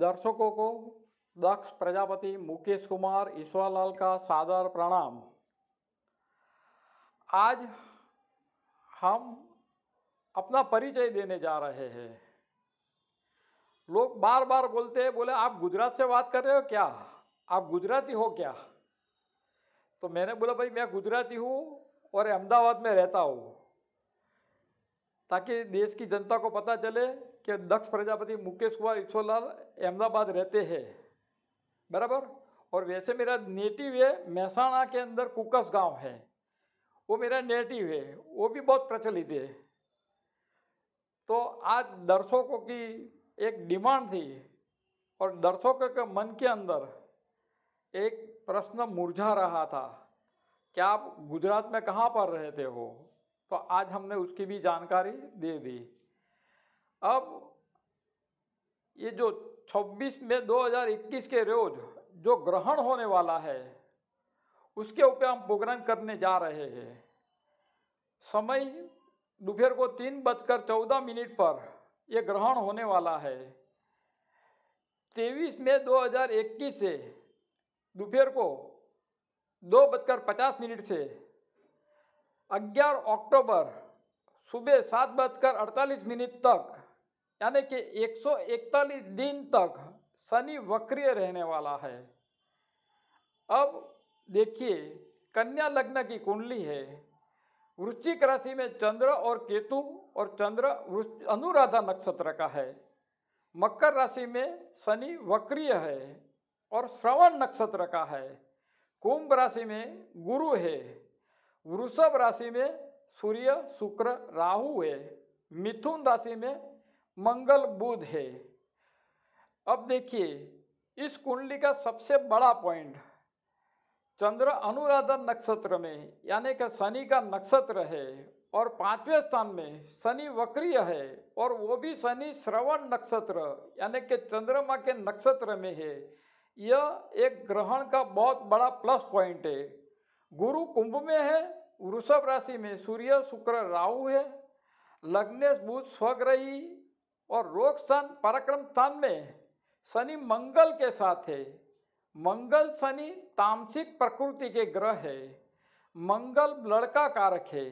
दर्शकों को दक्ष प्रजापति मुकेश कुमार ईश्वरलाल का सादर प्रणाम। आज हम अपना परिचय देने जा रहे हैं। लोग बार बार बोलते हैं, बोले आप गुजरात से बात कर रहे हो क्या, आप गुजराती हो क्या? तो मैंने बोला भाई मैं गुजराती हूँ और अहमदाबाद में रहता हूँ, ताकि देश की जनता को पता चले कि दक्ष प्रजापति मुकेश कुमार ईश्वरलाल अहमदाबाद रहते हैं, बराबर। और वैसे मेरा नेटिव है महसाणा के अंदर कुकस गांव है, वो मेरा नेटिव है, वो भी बहुत प्रचलित है। तो आज दर्शकों की एक डिमांड थी और दर्शकों के मन के अंदर एक प्रश्न मुरझा रहा था कि आप गुजरात में कहाँ पर रहते हो। तो आज हमने उसकी भी जानकारी दे दी। अब ये जो 26 मई 2021 के रोज जो ग्रहण होने वाला है उसके ऊपर हम प्रोग्राम करने जा रहे हैं। समय दोपहर को 3:14 पर यह ग्रहण होने वाला है। 23 मई 2021 से दोपहर को 2:50 से 11 अक्टूबर सुबह 7:48 तक, यानी कि 141 दिन तक शनि वक्रीय रहने वाला है। अब देखिए, कन्या लग्न की कुंडली है, वृश्चिक राशि में चंद्र और केतु, और चंद्र अनुराधा नक्षत्र का है। मकर राशि में शनि वक्रीय है और श्रवण नक्षत्र का है। कुंभ राशि में गुरु है। वृषभ राशि में सूर्य शुक्र राहु है। मिथुन राशि में मंगल बुध है। अब देखिए, इस कुंडली का सबसे बड़ा पॉइंट, चंद्र अनुराधा नक्षत्र में यानी कि शनि का नक्षत्र है और 5वें स्थान में शनि वक्रीय है, और वो भी शनि श्रवण नक्षत्र यानी कि चंद्रमा के नक्षत्र में है। यह एक ग्रहण का बहुत बड़ा प्लस पॉइंट है। गुरु कुंभ में है, वृषभ राशि में सूर्य शुक्र राहु है, लग्नेश बुध स्वग्रही, और रोग स्थान पराक्रम स्थान में शनि मंगल के साथ है। मंगल शनि तामसिक प्रकृति के ग्रह है। मंगल ब्लड का कारक है,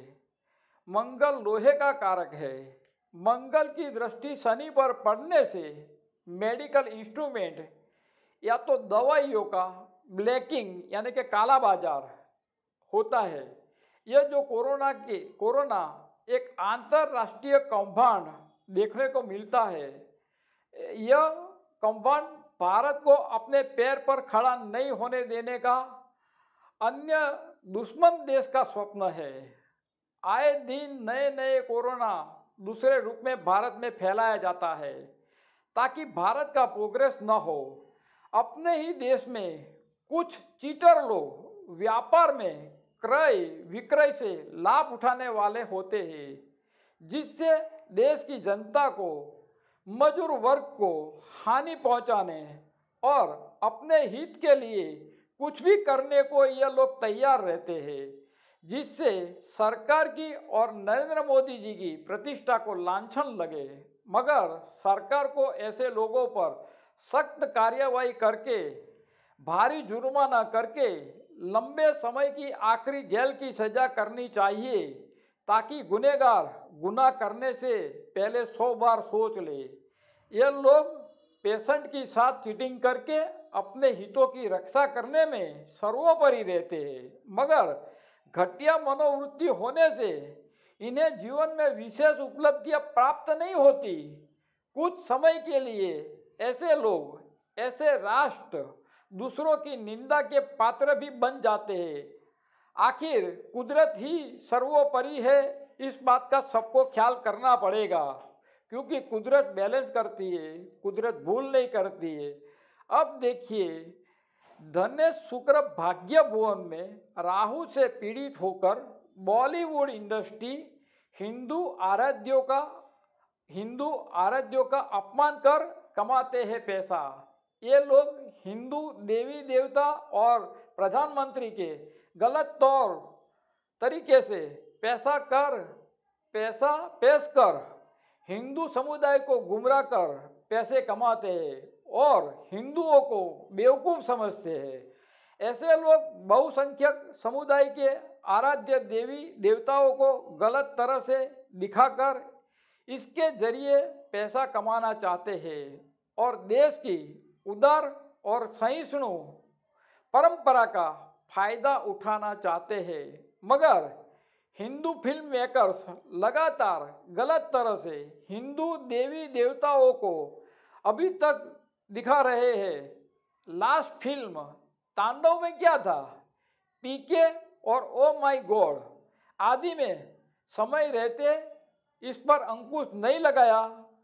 मंगल लोहे का कारक है। मंगल की दृष्टि शनि पर पड़ने से मेडिकल इंस्ट्रूमेंट या तो दवाइयों का ब्लैकिंग यानी कि काला बाजार होता है। यह जो कोरोना एक अंतरराष्ट्रीय कौभांड देखने को मिलता है। यह कौभांड भारत को अपने पैर पर खड़ा नहीं होने देने का अन्य दुश्मन देश का स्वप्न है। आए दिन नए नए कोरोना दूसरे रूप में भारत में फैलाया जाता है ताकि भारत का प्रोग्रेस न हो। अपने ही देश में कुछ चीटर लोग व्यापार में क्रय विक्रय से लाभ उठाने वाले होते हैं, जिससे देश की जनता को, मजदूर वर्ग को हानि पहुंचाने और अपने हित के लिए कुछ भी करने को यह लोग तैयार रहते हैं, जिससे सरकार की और नरेंद्र मोदी जी की प्रतिष्ठा को लांछन लगे। मगर सरकार को ऐसे लोगों पर सख्त कार्यवाही करके, भारी जुर्माना करके, लंबे समय की आखिरी जेल की सजा करनी चाहिए, ताकि गुनहगार गुनाह करने से पहले 100 बार सोच ले। ये लोग पेशेंट के साथ चीटिंग करके अपने हितों की रक्षा करने में सर्वोपरि रहते हैं, मगर घटिया मनोवृत्ति होने से इन्हें जीवन में विशेष उपलब्धियां प्राप्त नहीं होती। कुछ समय के लिए ऐसे लोग, ऐसे राष्ट्र दूसरों की निंदा के पात्र भी बन जाते हैं। आखिर कुदरत ही सर्वोपरि है, इस बात का सबको ख्याल करना पड़ेगा, क्योंकि कुदरत बैलेंस करती है, कुदरत भूल नहीं करती है। अब देखिए, धन्य शुक्र भाग्य भुवन में राहु से पीड़ित होकर बॉलीवुड इंडस्ट्री हिंदू आराध्यों का अपमान कर कमाते हैं पैसा। ये लोग हिंदू देवी देवता और प्रधानमंत्री के गलत तौर तरीके से पैसा पेश कर हिंदू समुदाय को गुमराह कर पैसे कमाते हैं और हिंदुओं को बेवकूफ़ समझते हैं। ऐसे लोग बहुसंख्यक समुदाय के आराध्य देवी देवताओं को गलत तरह से दिखाकर इसके जरिए पैसा कमाना चाहते हैं और देश की उदार और सहिष्णु परंपरा का फायदा उठाना चाहते हैं। मगर हिंदू फिल्म मेकर्स लगातार गलत तरह से हिंदू देवी देवताओं को अभी तक दिखा रहे हैं। लास्ट फिल्म तांडव में क्या था? पीके और ओ माय गॉड आदि में समय रहते इस पर अंकुश नहीं लगाया,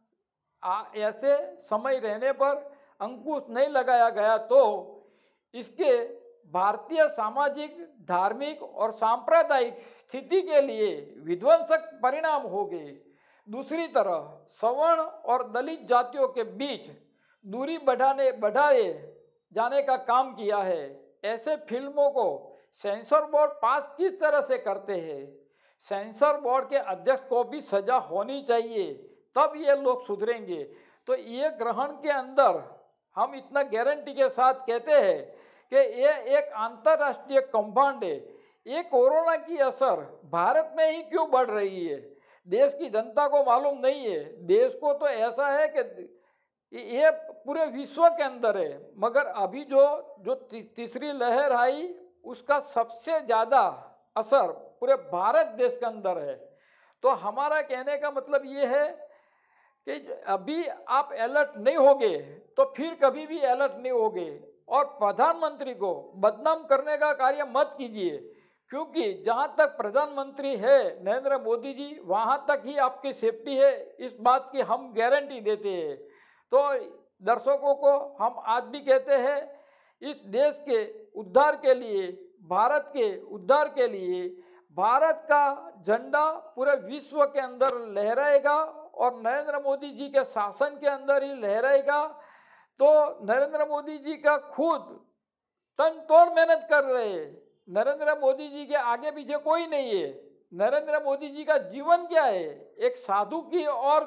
ऐसे समय रहने पर अंकुश नहीं लगाया गया तो इसके भारतीय सामाजिक, धार्मिक और सांप्रदायिक स्थिति के लिए विध्वंसक परिणाम होंगे। दूसरी तरफ सवर्ण और दलित जातियों के बीच दूरी बढ़ाए जाने का काम किया है। ऐसे फिल्मों को सेंसर बोर्ड पास किस तरह से करते हैं? सेंसर बोर्ड के अध्यक्ष को भी सजा होनी चाहिए, तब ये लोग सुधरेंगे। तो ये ग्रहण के अंदर हम इतना गारंटी के साथ कहते हैं कि ये एक अंतर्राष्ट्रीय कौभांड है। ये कोरोना की असर भारत में ही क्यों बढ़ रही है? देश की जनता को मालूम नहीं है। देश को तो ऐसा है कि ये पूरे विश्व के अंदर है, मगर अभी जो तीसरी लहर आई उसका सबसे ज़्यादा असर पूरे भारत देश के अंदर है। तो हमारा कहने का मतलब ये है कि अभी आप अलर्ट नहीं होगे तो फिर कभी भी अलर्ट नहीं होगे। और प्रधानमंत्री को बदनाम करने का कार्य मत कीजिए, क्योंकि जहाँ तक प्रधानमंत्री है नरेंद्र मोदी जी, वहाँ तक ही आपकी सेफ्टी है, इस बात की हम गारंटी देते हैं। तो दर्शकों को हम आज भी कहते हैं, इस देश के उद्धार के लिए, भारत के उद्धार के लिए भारत का झंडा पूरे विश्व के अंदर लहराएगा और नरेंद्र मोदी जी के शासन के अंदर ही लहराएगा। तो नरेंद्र मोदी जी का खुद तन तोड़ मेहनत कर रहे हैं। नरेंद्र मोदी जी के आगे पीछे कोई नहीं है। नरेंद्र मोदी जी का जीवन क्या है? एक साधु की ओर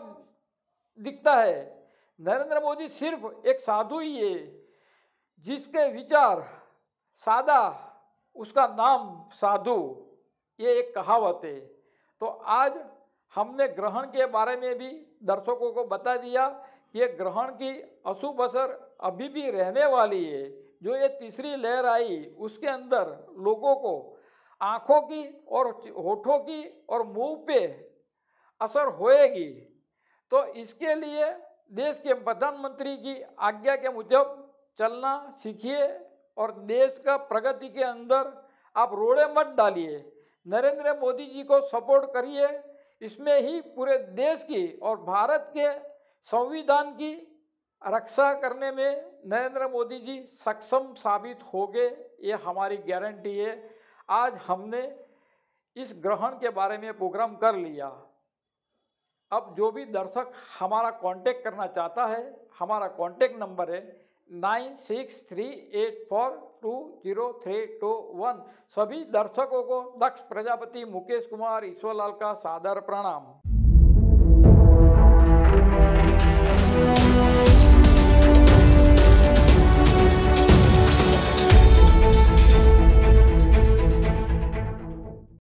दिखता है। नरेंद्र मोदी सिर्फ एक साधु ही है, जिसके विचार सादा, उसका नाम साधु, ये एक कहावत है। तो आज हमने ग्रहण के बारे में भी दर्शकों को बता दिया। ये ग्रहण की अशुभ असर अभी भी रहने वाली है। जो ये तीसरी लहर आई उसके अंदर लोगों को आँखों की और होठों की और मुंह पे असर होएगी। तो इसके लिए देश के प्रधानमंत्री की आज्ञा के मुजब चलना सीखिए और देश का प्रगति के अंदर आप रोड़े मत डालिए। नरेंद्र मोदी जी को सपोर्ट करिए। इसमें ही पूरे देश की और भारत के संविधान की रक्षा करने में नरेंद्र मोदी जी सक्षम साबित होंगे, ये हमारी गारंटी है। आज हमने इस ग्रहण के बारे में प्रोग्राम कर लिया। अब जो भी दर्शक हमारा कांटेक्ट करना चाहता है, हमारा कांटेक्ट नंबर है 9638420321। सभी दर्शकों को दक्ष प्रजापति, मुकेश कुमार, ईश्वरलाल का सादर प्रणाम।